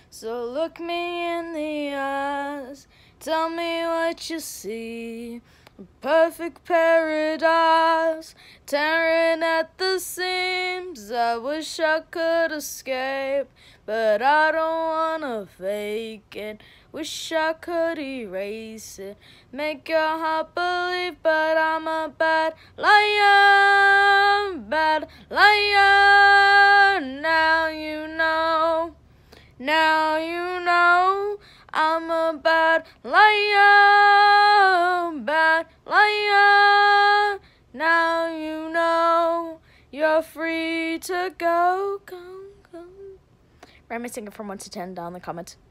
So look me in the eyes, tell me what you see. A perfect paradise, tearing at the seams. I wish I could escape, but I don't wanna fake it. Wish I could erase it, make your heart believe, but I'm a bad liar, bad liar. Now you know, now you know, I'm a bad liar, bad liar. Now you know, you're free to go, go, go. Rate my singer from 1 to 10 down in the comments.